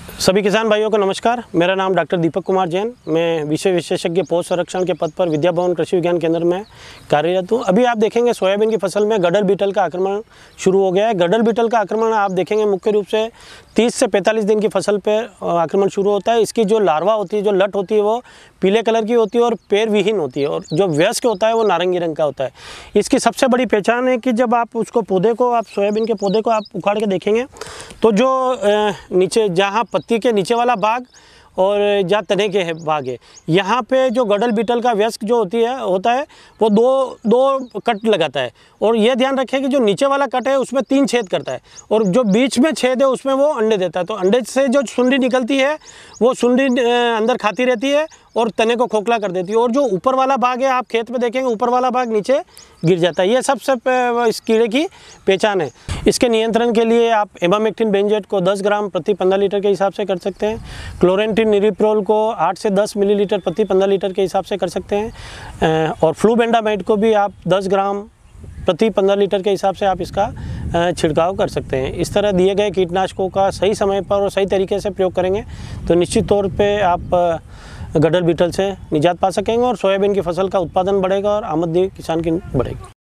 सभी किसान भाइयों को नमस्कार। मेरा नाम डॉक्टर दीपक कुमार जैन। मैं विषय विशेषज्ञ पौध संरक्षण के पद पर विद्या भवन कृषि विज्ञान केंद्र में कार्यरत हूँ। अभी आप देखेंगे सोयाबीन की फसल में गडल बीटल का आक्रमण शुरू हो गया है। गडल बीटल का आक्रमण आप देखेंगे मुख्य रूप से 30 से 45 दिन की फसल पर आक्रमण शुरू होता है। इसकी जो लार्वा होती है, जो लट होती है, वो पीले कलर की होती है और पैर विहीन होती है, और जो वयस्क होता है वो नारंगी रंग का होता है। इसकी सबसे बड़ी पहचान है कि जब आप उसको सोयाबीन के पौधे को आप उखाड़ के देखेंगे तो जो नीचे जहाँ पत्ती के नीचे वाला भाग और जहाँ तने के भाग है, यहाँ पे जो गडल बीटल का वयस्क जो होता है वो दो कट लगाता है। और ये ध्यान रखें कि जो नीचे वाला कट है उसमें 3 छेद करता है, और जो बीच में छेद है उसमें वो अंडे देता है। तो अंडे से जो सुंडी निकलती है वो सुंडी अंदर खाती रहती है और तने को खोखला कर देती है, और जो ऊपर वाला भाग है आप खेत में देखेंगे ऊपर वाला भाग नीचे गिर जाता है। ये सबसे इस कीड़े की पहचान है। इसके नियंत्रण के लिए आप इमामेक्टिन बेंजेट को 10 ग्राम प्रति 15 लीटर के हिसाब से कर सकते हैं। क्लोरेंटिन निरिप्रोल को 8 से 10 मिलीलीटर प्रति 15 लीटर के हिसाब से कर सकते हैं, और फ्लूबेंडामाइड को भी आप 10 ग्राम प्रति 15 लीटर के हिसाब से आप इसका छिड़काव कर सकते हैं। इस तरह दिए गए कीटनाशकों का सही समय पर और सही तरीके से प्रयोग करेंगे तो निश्चित तौर पे आप गडल बीटल से निजात पा सकेंगे, और सोयाबीन की फसल का उत्पादन बढ़ेगा और आमदनी किसान की बढ़ेगी।